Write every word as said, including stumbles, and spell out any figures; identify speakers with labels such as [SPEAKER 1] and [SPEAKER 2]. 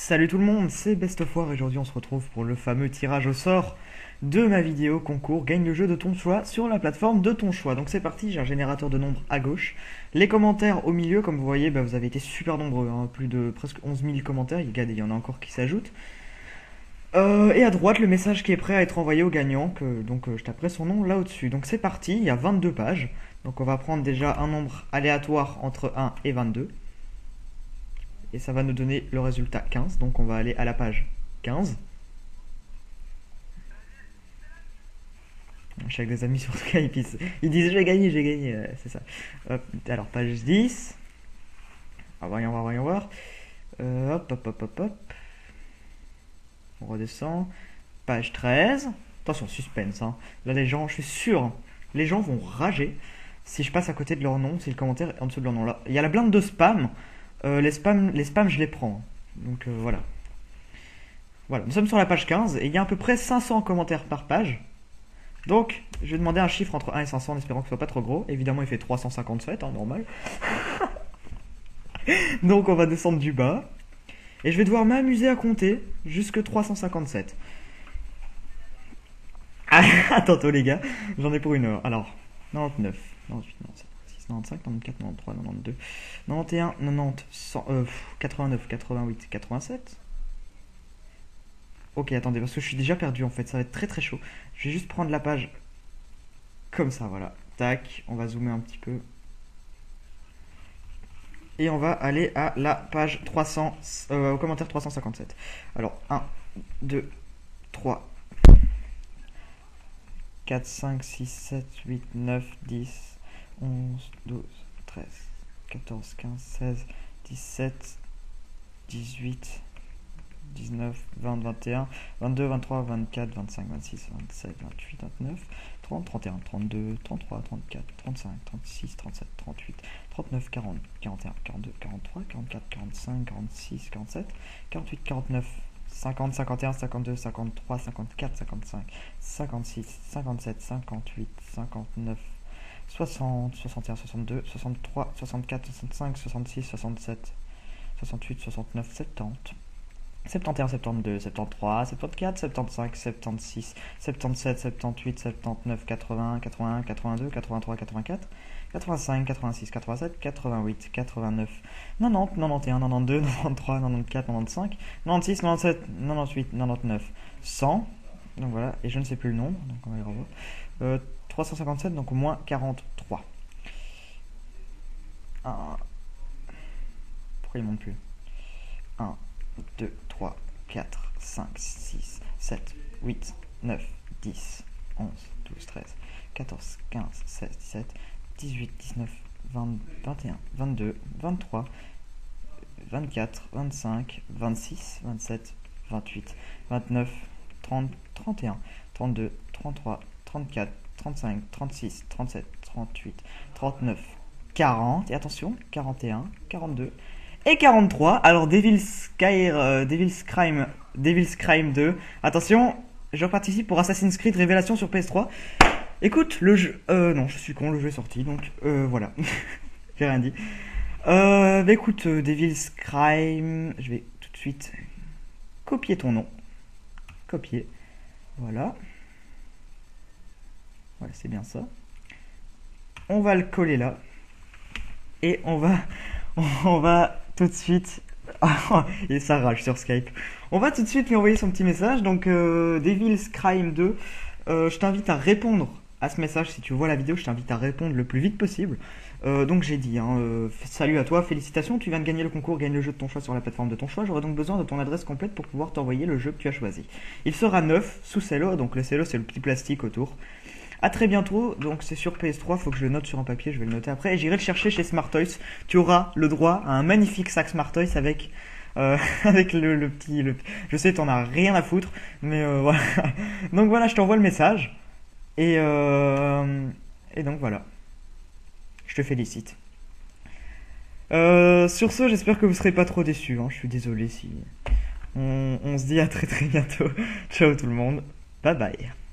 [SPEAKER 1] Salut tout le monde, c'est Best of War et aujourd'hui on se retrouve pour le fameux tirage au sort de ma vidéo concours Gagne le jeu de ton choix sur la plateforme de ton choix. Donc c'est parti, j'ai un générateur de nombres à gauche, les commentaires au milieu, comme vous voyez bah, vous avez été super nombreux, hein, plus de presque onze mille commentaires, regardez il y en a encore qui s'ajoutent. Euh, et à droite le message qui est prêt à être envoyé au gagnant, que, donc euh, je taperai son nom là au-dessus. Donc c'est parti, il y a vingt-deux pages, donc on va prendre déjà un nombre aléatoire entre un et vingt-deux. Et ça va nous donner le résultat quinze. Donc on va aller à la page quinze. Je suis avec des amis sur Skype, ils, ils disent j'ai gagné, j'ai gagné, euh, c'est ça. Hop, alors page dix. Ah, voyons voir, voyons voir. Euh, hop, hop, hop, hop, hop. On redescend. Page treize. Attention, suspense. Hein. Là les gens, je suis sûr, hein, les gens vont rager si je passe à côté de leur nom, si le commentaire est en dessous de leur nom. Là, il y a la blinde de spam. Euh, les spams, les spams, je les prends. Donc euh, voilà. Voilà, nous sommes sur la page quinze et il y a à peu près cinq cents commentaires par page. Donc, je vais demander un chiffre entre un et cinq cents en espérant que ce soit pas trop gros. Évidemment, il fait trois cent cinquante-sept, hein, normal. Donc, on va descendre du bas. Et je vais devoir m'amuser à compter jusque trois cent cinquante-sept. Ah, à tantôt les gars, j'en ai pour une heure. Alors, quatre-vingt-dix-neuf, quatre-vingt-dix-huit, quatre-vingt-dix, quatre-vingt-seize, quatre-vingt-dix-sept, quatre-vingt-trois, quatre-vingt-quatre, quatre-vingt-quinze, quatre-vingt-treize, quatre-vingt-onze, quatre-vingt-un, quatre-vingt-deux, quatre-vingt-neuf, quatre-vingt-huit, quatre-vingt-sept. Ok, attendez, parce que je suis déjà perdu en fait, ça va être très très chaud. Je vais juste prendre la page comme ça, voilà. Tac, on va zoomer un petit peu. Et on va aller à la page trois cents, euh, au commentaire trois cent cinquante-sept. Alors, un, deux, trois, quatre, cinq, six, sept, huit, neuf, dix, onze, douze, treize, quatorze, quinze, seize, dix-sept, dix-huit, dix-neuf, vingt, vingt et un, vingt-deux, vingt-trois, vingt-quatre, vingt-cinq, vingt-six, vingt-sept, vingt-huit, vingt-neuf, trente, trente et un, trente-deux, trente-trois, trente-quatre, trente-cinq, trente-six, trente-sept, trente-huit, trente-neuf, quarante, quarante et un, quarante-deux, quarante-trois, quarante-quatre, quarante-cinq, quarante-six, quarante-sept, quarante-huit, quarante-neuf, cinquante, cinquante et un, cinquante-deux, cinquante-trois, cinquante-quatre, cinquante-cinq, cinquante-six, cinquante-sept, cinquante-huit, cinquante-neuf, soixante, soixante et un, soixante-deux, soixante-trois, soixante-quatre, soixante-cinq, soixante-six, soixante-sept, soixante-huit, soixante-neuf, soixante-dix, soixante-et un, soixante-deux, soixante-trois, soixante-quatre, soixante-cinq, soixante-six, soixante-dix-sept, soixante-huit, soixante-neuf, quatre-vingts, quatre-vingt-un, quatre-vingt-deux, quatre-vingt-trois, quatre-vingt-quatre, quatre-vingt-cinq, quatre-vingt-six, quatre-vingt-sept, quatre-vingt-huit, quatre-vingt-neuf, quatre-vingt-dix, quatre-vingt-un, quatre-vingt-deux, quatre-vingt-trois, quatre-vingt-quatre, quatre-vingt-cinq, quatre-vingt-six, quatre-vingt-sept, quatre-vingt-huit, cent. Donc voilà, et je ne sais plus le nombre, donc on va y revoir. Euh, trois cent cinquante-sept, donc au moins quarante-trois. un. Pourquoi il monte plus? un, deux, trois, quatre, cinq, six, sept, huit, neuf, dix, onze, douze, treize, quatorze, quinze, seize, dix-sept, dix-huit, dix-neuf, vingt, vingt et un, vingt-deux, vingt-trois, vingt-quatre, vingt-cinq, vingt-six, vingt-sept, vingt-huit, vingt-neuf, trente, trente et un, trente-deux, trente-trois, trente-quatre, trente-cinq, trente-six, trente-sept, trente-huit, trente-neuf, quarante, et attention, quarante et un, quarante-deux, et quarante-trois. Alors Devil's Sky, euh, Devil's Crime, Devil's Crime deux. Attention, je participe pour Assassin's Creed Révélation sur P S trois. Écoute, le jeu... Euh, non, je suis con, le jeu est sorti, donc euh, voilà. J'ai rien dit. Euh, bah écoute, euh, Devil's Crime... Je vais tout de suite copier ton nom. Copier. Voilà. Voilà, c'est bien ça. On va le coller là. Et on va... On va tout de suite... Et ça rage sur Skype. On va tout de suite lui envoyer son petit message. Donc, euh, Devil's Crime deux, euh, je t'invite à répondre à ce message. Si tu vois la vidéo, je t'invite à répondre le plus vite possible. Euh, donc, j'ai dit, hein, euh, salut à toi, félicitations, tu viens de gagner le concours, gagne le jeu de ton choix sur la plateforme de ton choix. J'aurai donc besoin de ton adresse complète pour pouvoir t'envoyer le jeu que tu as choisi. Il sera neuf sous cello, donc le cello, c'est le petit plastique autour. A très bientôt, donc c'est sur P S trois, faut que je le note sur un papier, je vais le noter après, et j'irai le chercher chez Smart Toys. Tu auras le droit à un magnifique sac Smart Toys avec, euh, avec le, le petit... Le... Je sais, t'en as rien à foutre, mais euh, voilà. Donc voilà, je t'envoie le message, et, euh, et donc voilà. Je te félicite. Euh, sur ce, j'espère que vous serez pas trop déçus, hein. Je suis désolé si... On, on se dit à très très bientôt. Ciao tout le monde, bye bye.